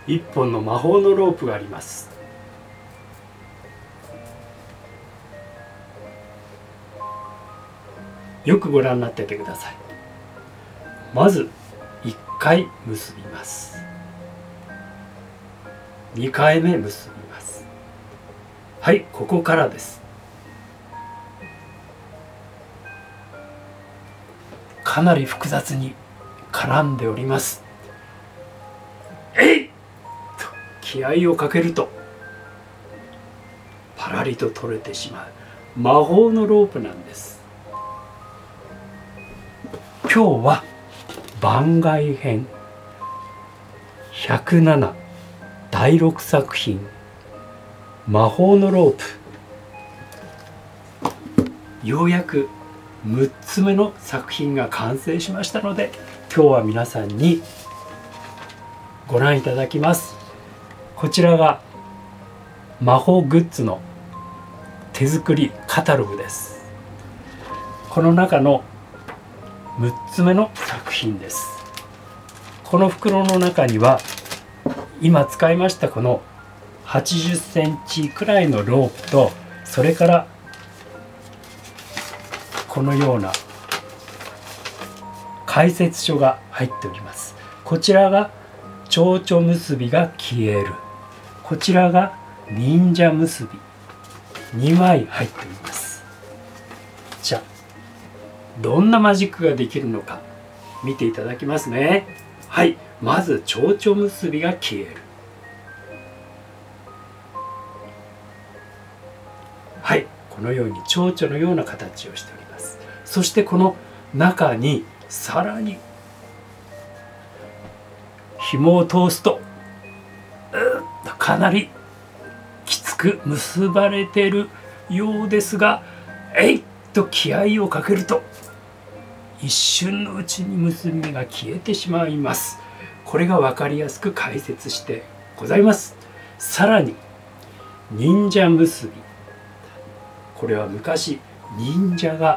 一本の魔法のロープがあります。よくご覧になっててください。まず1回結びます。2回目結びます。はい、ここからです。かなり複雑に絡んでおります。えいっと気合をかけるとパラリと取れてしまう魔法のロープなんです。今日は番外編107第6作品魔法のロープ、ようやく6つ目の作品が完成しましたので、今日は皆さんにご覧いただきます。こちらが魔法グッズの手作りカタログです。この中の6つ目の作品です。この袋の中には今使いましたこの80センチくらいのロープと、それからこのような解説書が入っております。こちらが蝶々結びが消える、こちらが忍者結び、2枚入っております。じゃあどんなマジックができるのか見ていただきますね。はい、まず蝶々結びが消える。はい、このように蝶々のような形をしております。そしてこの中にさらに紐を通すとかなりきつく結ばれているようですが、えいっと気合をかけると一瞬のうちに結び目が消えてしまいます。これが分かりやすく解説してございます。さらに忍者結び、これは昔忍者が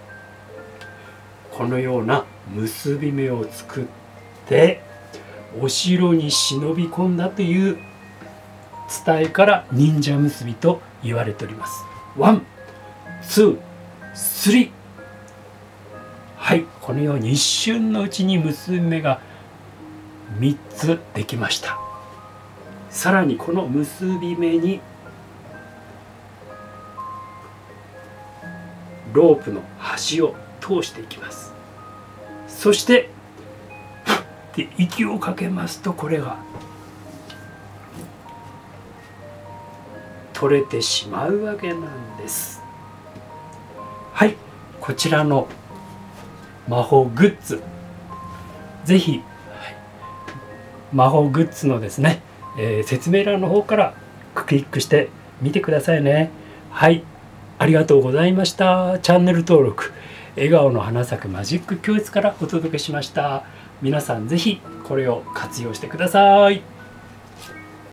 このような結び目を作ってお城に忍び込んだという伝えから忍者結びと言われております。ワン、ツー、スリー。はい、このように一瞬のうちに結び目が3つできました。さらにこの結び目にロープの端を通していきます。そしてで息をかけますと、これが取れてしまうわけなんです。はい、こちらの魔法グッズ、ぜひ、魔法グッズのですね、説明欄の方からクリックしてみてくださいね。はい、ありがとうございました。チャンネル登録、笑顔の花咲くマジック教室からお届けしました。皆さんぜひこれを活用してください。